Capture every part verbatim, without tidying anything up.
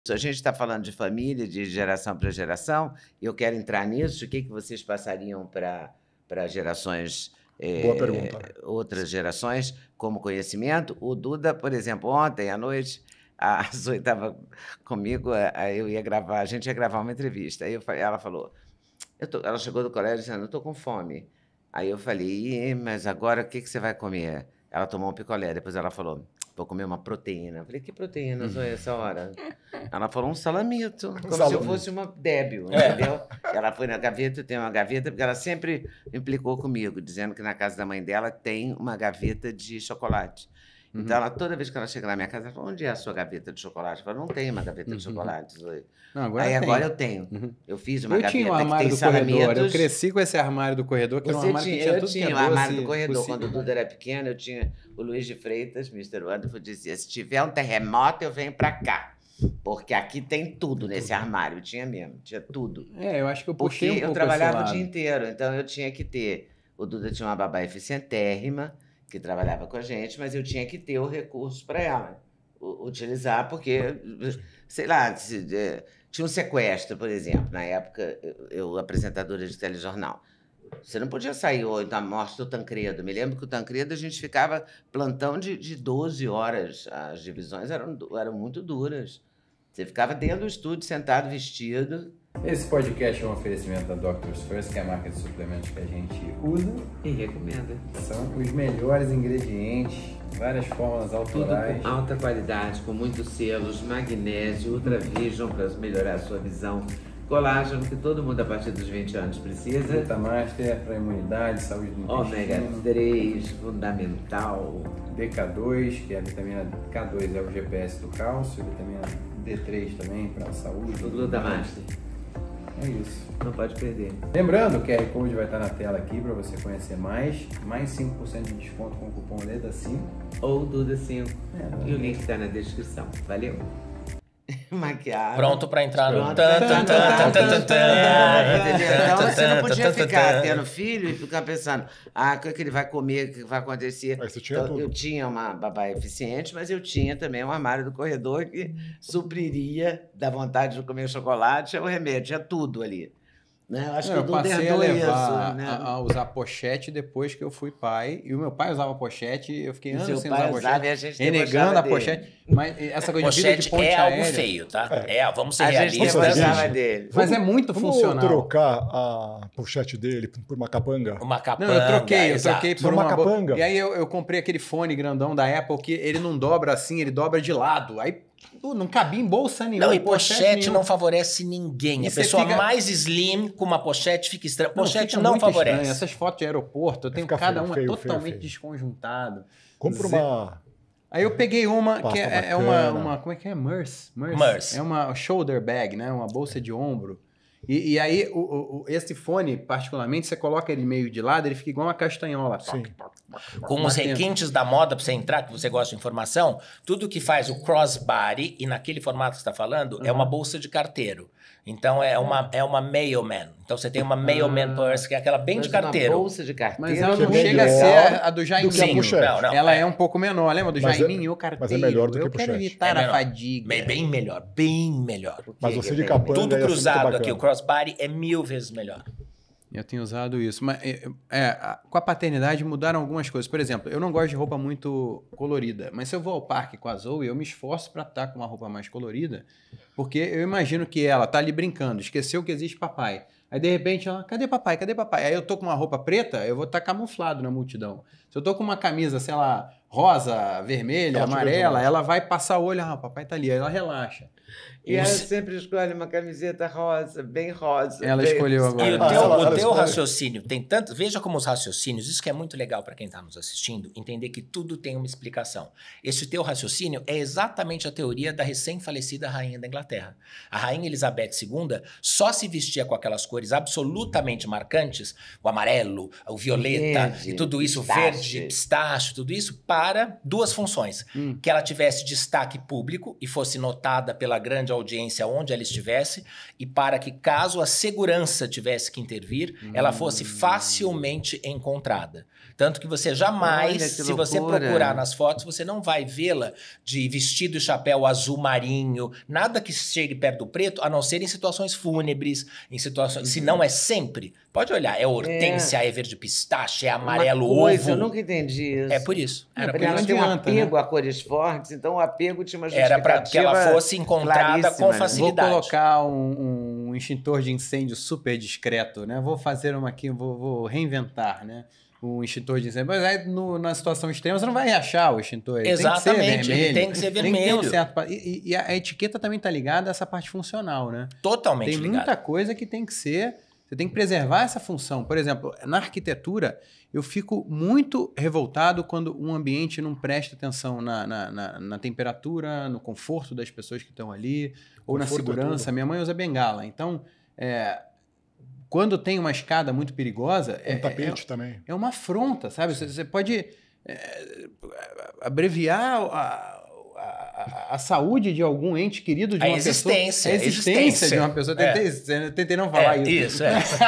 A gente está falando de família, de geração para geração, e eu quero entrar nisso. O que, que vocês passariam para para gerações, Boa eh, pergunta. outras gerações, como conhecimento? O Duda, por exemplo, ontem à noite, a Zoe estava comigo, eh, aí eu ia gravar, a gente ia gravar uma entrevista. Aí eu falei, ela falou, eu tô, ela chegou do colégio dizendo, eu estou com fome. Aí eu falei, "Ih, mas agora o que, que você vai comer? Ela tomou um picolé, depois ela falou, vou comer uma proteína. Eu falei, que proteína, Zoe, essa hora? Ela falou um salamito, como se eu Salamito. fosse uma débil, entendeu? Ela foi na gaveta, tem uma gaveta, porque ela sempre implicou comigo, dizendo que na casa da mãe dela tem uma gaveta de chocolate. Então, ela, toda vez que ela chega na minha casa, ela fala, onde é a sua gaveta de chocolate? Eu falo, não tem uma gaveta de chocolate, Zoe. Não, agora Aí tem. agora eu tenho. Uhum. Eu fiz uma Eu gaveta tinha um que armário tem do corredor, eu salamitos. cresci com esse armário do corredor, que era um Você armário tinha, que tinha eu tudo tinha que é o armário doce do corredor. possível. Quando o Duda era pequeno, eu tinha o Luiz de Freitas, mister Wonderful, dizia, se tiver um terremoto, eu venho pra cá. Porque aqui tem tudo nesse armário. Tinha mesmo, tinha tudo. É, eu acho que eu Porque puxei um eu pouco trabalhava o esse dia lado. inteiro, então eu tinha que ter... O Duda tinha uma babá eficientérrima, que trabalhava com a gente, mas eu tinha que ter o recurso para ela u- utilizar, porque, sei lá, se, eh, tinha um sequestro, por exemplo, na época, eu, eu apresentadora de telejornal. Você não podia sair hoje da morte do Tancredo. Me lembro que o Tancredo a gente ficava plantão de, de doze horas. As divisões eram, du- eram muito duras. Você ficava dentro do estúdio, sentado, vestido. Esse podcast é um oferecimento da Doctors First, que é a marca de suplementos que a gente usa. E recomenda. São os melhores ingredientes, várias fórmulas Tudo autorais. com alta qualidade, com muitos selos, magnésio, Ultra Vision para melhorar a sua visão, colágeno, que todo mundo a partir dos vinte anos precisa, Beta Master para imunidade, saúde do ômega intestino. três, fundamental, D K dois, que é a vitamina K dois, é o G P S do cálcio, vitamina D três também para a saúde. o Glutamaster. É isso. Não pode perder. Lembrando, o Q R Code vai estar na tela aqui para você conhecer mais. Mais cinco por cento de desconto com o cupom Leda cinco. Ou Duda cinco. É, E o link está na descrição. Valeu? Maquiagem. Pronto pra entrar no Pronto. tan, tan, tan, tan, tan, tan, É, entendeu? Então tan, você não tan, podia tan, ficar tan. tendo filho e ficar pensando, ah, o que, é que ele vai comer, o que vai acontecer. Aí você tinha Então, tudo. eu tinha uma babá eficiente, mas eu tinha também um armário do corredor que supriria da vontade de comer chocolate, o remédio, tinha tudo ali. Né? Eu acho Não, que eu o Duda passei a herdou levar isso. Né? a, a usar pochete depois que eu fui pai. E o meu pai usava pochete, eu fiquei E anos seu sem pai usar usava pochete. e a gente Renegando a debochava pochete. Mas essa coisa de vida de Pochete ponte é algo aérea. feio, tá? É, vamos ser A gente realistas. Nossa, debochava gente. dele. Mas é muito Vamos funcional. trocar a pochete dele por uma capanga? Uma capanga. Não, eu troquei, eu exato. troquei por Uma uma, bo- capanga. E aí eu, eu comprei aquele fone grandão da Apple que ele não dobra assim, ele dobra de lado. Aí pô, não cabia em bolsa nenhuma. Não, e em pochete pochete nenhuma. não favorece ninguém. E A você pessoa fica- mais slim com uma pochete fica estranha. Não, Pochete fica não muito favorece. estranho. Essas fotos de aeroporto, eu tenho Fica cada feio, uma feio, feio, totalmente feio. desconjuntado. Compra Zé- uma... Aí eu peguei uma Pasta que é, é uma, bacana. uma. Como é que é? Mers. Mers. É uma shoulder bag, né? Uma bolsa de ombro. E, e aí, o, o- o- esse fone, particularmente, você coloca ele meio de lado, ele fica igual uma castanhola. Sim. Com os Batendo. requintes da moda pra você entrar, que você gosta de informação, tudo que faz o crossbody, e naquele formato que você está falando, é uma bolsa de carteiro. Então é uma, é uma mailman. Então você tem uma mailman purse, que é aquela bem Mas de carteiro. Uma bolsa de carteiro. Mas ela que é não bem chega a melhor ser a do do que a Jaiminho. pochete. Não, não. Ela é, é um pouco menor. Lembra do Mas é- Jaiminho? O mas é carteiro. melhor do que Eu a quero pochete. evitar É a menor. fadiga. bem, bem melhor, bem melhor. Mas Que você que de tem? capanga Tudo ia ser muito cruzado bacana. aqui, o crossbody é mil vezes melhor. Eu tenho usado isso. Mas é, é, a- com a paternidade mudaram algumas coisas. Por exemplo, eu não gosto de roupa muito colorida. Mas se eu vou ao parque com a Zoe, eu me esforço para estar com uma roupa mais colorida. Porque eu imagino que ela tá ali brincando, esqueceu que existe papai. Aí, de repente, ela, cadê papai? Cadê papai? Aí eu tô com uma roupa preta, eu vou estar camuflado na multidão. Se eu tô com uma camisa, sei lá, rosa, vermelha, Ela te vê amarela, demais. ela vai passar o olho, ah, o papai tá ali. Aí ela relaxa. E ela Você- sempre escolhe uma camiseta rosa, bem rosa. Ela bem- escolheu agora. E o Ah, teu, ela- o ela teu escolhe. raciocínio tem tanto. Veja como os raciocínios, isso que é muito legal para quem está nos assistindo, entender que tudo tem uma explicação. Esse teu raciocínio é exatamente a teoria da recém-falecida rainha da Inglaterra. A rainha Elizabeth segunda só se vestia com aquelas cores absolutamente marcantes, o amarelo, o violeta Verde, e tudo isso, pistache. verde, pistache, tudo isso, para duas funções. Hum. Que ela tivesse destaque público e fosse notada pela grande audiência onde ela estivesse, e para que, caso a segurança tivesse que intervir, Hum. ela fosse facilmente encontrada. Tanto que você jamais, Olha, que se você loucura. procurar nas fotos, você não vai vê-la de vestido e chapéu azul marinho, nada que chegue perto do preto, a não ser em situações fúnebres, em situações... Se não é sempre, pode olhar, é hortência, é, é verde pistache, é amarelo Uma coisa, ovo. eu nunca entendi isso. É por isso. É, Era porque por Ela não tem um adianta, apego a cores fortes, então o apego tinha uma Era justificativa para que ela fosse encontrada claríssima, com né? facilidade. Vou colocar um, um extintor de incêndio super discreto, né? Vou fazer uma aqui, vou, vou reinventar, né? Um extintor de incêndio. Mas aí, no, na situação extrema, você não vai achar o extintor. Ele Exatamente, tem que ser vermelho. ele tem que ser Tem que ter vermelho. um certo... pa- E, e a etiqueta também tá ligada a essa parte funcional, né? Totalmente Tem ligado. muita coisa que tem que ser... Você tem que preservar essa função. Por exemplo, na arquitetura, eu fico muito revoltado quando um ambiente não presta atenção na, na, na, na temperatura, no conforto das pessoas que estão ali, ou na Conforto é segurança. tudo. Minha mãe usa bengala. Então, é, quando tem uma escada muito perigosa, Um é, tapete também. é, é uma afronta, sabe? Você, você pode é, abreviar a, a, a saúde de algum ente querido de A uma existência, pessoa. A a existência, existência. de uma pessoa. É. Tentei, tentei não falar É, isso. isso,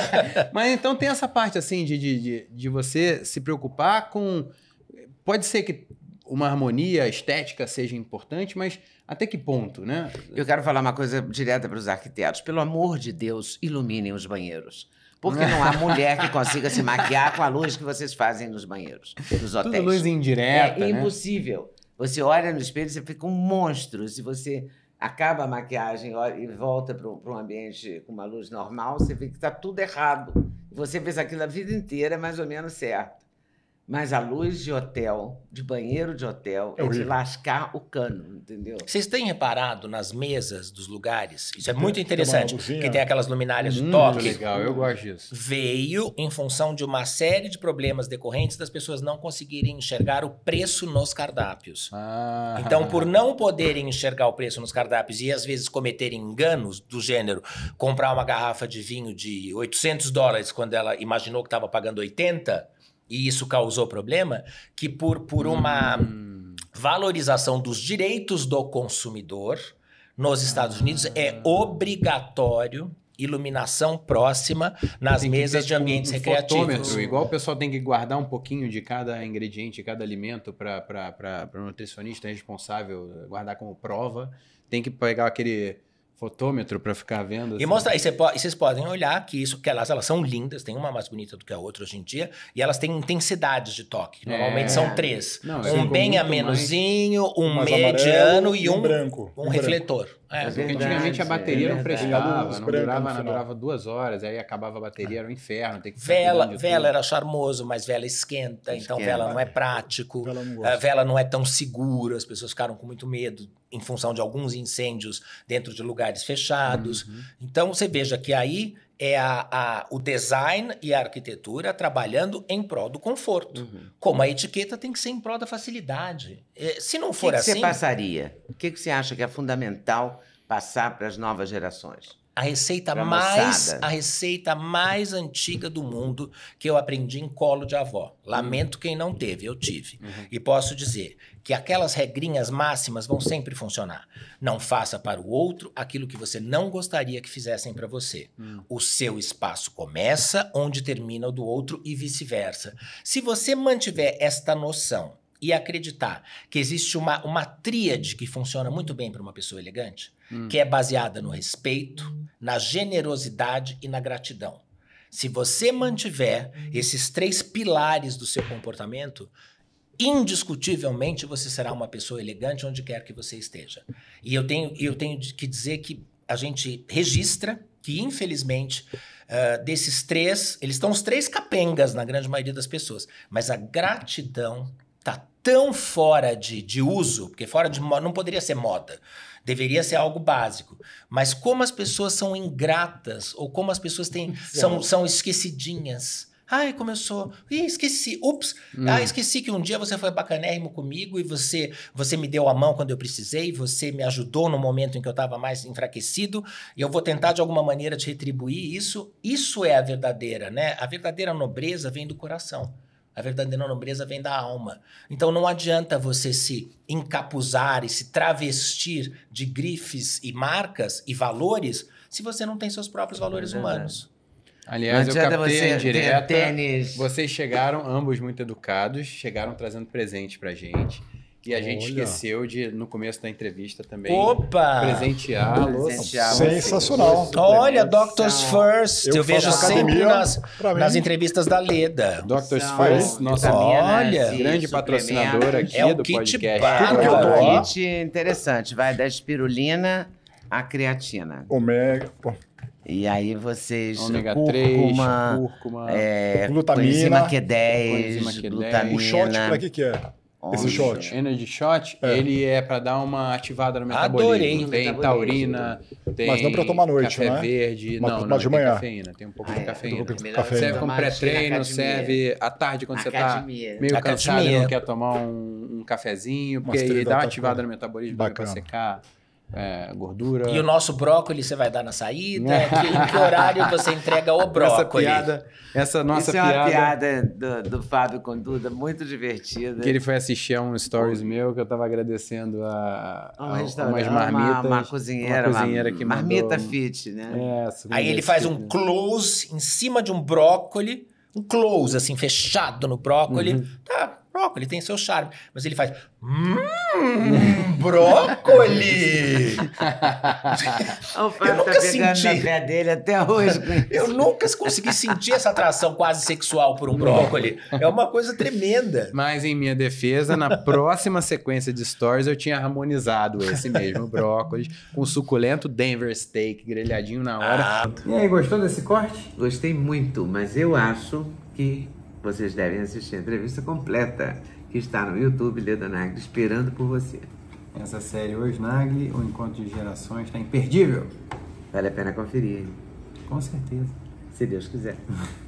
é. Mas então tem essa parte assim de, de, de, de você se preocupar com... Pode ser que uma harmonia estética seja importante, mas até que ponto, né? Eu quero falar uma coisa direta para os arquitetos. Pelo amor de Deus, iluminem os banheiros. Porque não há mulher que consiga se maquiar com a luz que vocês fazem nos banheiros, nos hotéis. Tudo luz indireta, É né? impossível. Você olha no espelho e você fica um monstro. Se você acaba a maquiagem olha, e volta para um ambiente com uma luz normal, você vê que está tudo errado. Você fez aquilo a vida inteira mais ou menos certo. Mas a luz de hotel, de banheiro de hotel, É é, de horrível. lascar o cano, entendeu? Vocês têm reparado nas mesas dos lugares? Isso é Tem- muito tem uma interessante, luzinha. que tem aquelas luminárias de Muito toque. legal, eu gosto disso. Veio em função de uma série de problemas decorrentes das pessoas não conseguirem enxergar o preço nos cardápios. Ah, Então, por não poderem enxergar o preço nos cardápios e às vezes cometerem enganos do gênero, comprar uma garrafa de vinho de oitocentos dólares quando ela imaginou que estava pagando oitenta, e isso causou problema, que por, por uma Hum. valorização dos direitos do consumidor nos Estados Unidos, é obrigatório iluminação próxima nas Tem que mesas ter, de tipo, ambientes um recreativos. fotômetro, igual o pessoal tem que guardar um pouquinho de cada ingrediente, cada alimento para o nutricionista responsável guardar como prova. Tem que pegar aquele fotômetro para ficar vendo. E assim. mostrar, e, cê po- e vocês podem olhar que isso, que elas, elas são lindas, tem uma mais bonita do que a outra hoje em dia, e elas têm intensidades de toque, que normalmente É. são três. Não, um ficam bem muito amenozinho, um Mais mediano amarelo e um, branco. um branco. refletor. É. É Porque verdade, antigamente a bateria é não verdade. prestava, Tem a luz não branca durava, no não final. durava duas horas, aí acabava a bateria, era um inferno. Tem que ficar Vela, cuidando de vela tudo. era charmoso, mas vela esquenta, então Esquenta. vela não é prático. Vela não A gosto. vela não é tão segura, as pessoas ficaram com muito medo em função de alguns incêndios dentro de lugares fechados. Uhum. Então você veja que aí é a, a- o design e a arquitetura trabalhando em prol do conforto. Uhum. Como a etiqueta tem que ser em prol da facilidade. É, se não O que, for que assim, você passaria? O que, que você acha que é fundamental passar para as novas gerações? a receita Pra mais moçada. a receita mais antiga do mundo que eu aprendi em colo de avó. Lamento quem não teve, eu tive. E posso dizer que aquelas regrinhas máximas vão sempre funcionar. Não faça para o outro aquilo que você não gostaria que fizessem para você. Hum. O seu espaço começa onde termina o do outro e vice-versa. Se você mantiver esta noção e acreditar que existe uma, uma tríade que funciona muito bem para uma pessoa elegante, Hum. que é baseada no respeito, na generosidade e na gratidão. Se você mantiver esses três pilares do seu comportamento, indiscutivelmente você será uma pessoa elegante onde quer que você esteja. E eu tenho, eu tenho que dizer que a gente registra que, infelizmente, uh, desses três, eles estão os três capengas na grande maioria das pessoas, mas a gratidão está tão fora de, de uso, porque fora de moda não poderia ser moda, deveria ser algo básico. Mas como as pessoas são ingratas, ou como as pessoas têm, são, são esquecidinhas. Ai, como eu sou. Ih, esqueci. Ups. Hum. Ah, esqueci que um dia você foi bacanérrimo comigo e você, você me deu a mão quando eu precisei, você me ajudou no momento em que eu estava mais enfraquecido, e eu vou tentar de alguma maneira te retribuir isso. Isso é a verdadeira, né? A verdadeira nobreza vem do coração. A verdadeira nobreza vem da alma. Então não adianta você se encapuzar e se travestir de grifes e marcas e valores se você não tem seus próprios valores É verdade. humanos. Aliás, Não eu adianta captei você a indireta. ter tênis. Vocês chegaram, ambos muito educados, chegaram trazendo presente pra gente. E a gente Olha. esqueceu de, no começo da entrevista também, Opa! presenteá-los. Presentear Sensacional. vocês. Olha, Suplementação. Doctors First. Eu, Eu vejo faço sempre academia, nas, pra mim. nas entrevistas da Leda. Doctors São First, nossa vitaminas olha, e grande patrocinadora aqui É o do kit podcast. bárbaro. Tudo que eu É dou. um kit interessante. Vai da espirulina à creatina. Omega, pô, E aí vocês... Ômega três, cúrcuma, cúrcuma. é, Glutamina, coenzima Q dez, coenzima Q dez. glutamina. o shot pra que que é? Esse Onde? shot. Energy Shot, É. ele é pra dar uma ativada no Adorei. metabolismo. Tem Metabolismo. taurina, tem Mas não pra tomar à noite, café né? verde. Mas não, tomar não, de tem manhã. cafeína, tem um pouco Ah, de é. cafeína. Tem um pouco de Melhor cafeína. Serve como tomar de- na pré-treino, academia. serve à tarde quando você tá Academia. meio Academia. cansado e não quer tomar um, um cafezinho, porque Umas aí três dá da uma tarde. ativada no metabolismo pra Bacana. secar é, gordura. E o nosso brócolis você vai dar na saída? Que- em que horário você entrega o essa brócolis? piada, essa nossa Isso é uma piada, piada do, do Fábio com Duda, muito divertida. que ele foi assistir a um stories meu, que eu tava agradecendo a, Um a, restaurante, umas marmitas. uma, uma cozinheira, uma cozinheira que marmita mandou- fit, né? É, essa Aí ele comida faz fit, um né? close em cima de um brócolis, um close assim, fechado no brócolis. Uhum. Tá, brócolis tem seu charme. Mas ele faz. Hum, brócolis! O Fábio nunca tá pegando senti. na pé dele até hoje. com isso. Eu nunca consegui sentir essa atração quase sexual por um brócolis. É uma coisa tremenda. Mas em minha defesa, na próxima sequência de stories, eu tinha harmonizado esse mesmo brócolis com suculento Denver Steak grelhadinho na hora. Ah, E aí, gostou desse corte? Gostei muito, mas eu acho que vocês devem assistir a entrevista completa, que está no YouTube, Leda Nagli, esperando por você. Essa série Hoje Nagli, o Encontro de Gerações, está imperdível. Vale a pena conferir, hein? Com certeza. Se Deus quiser.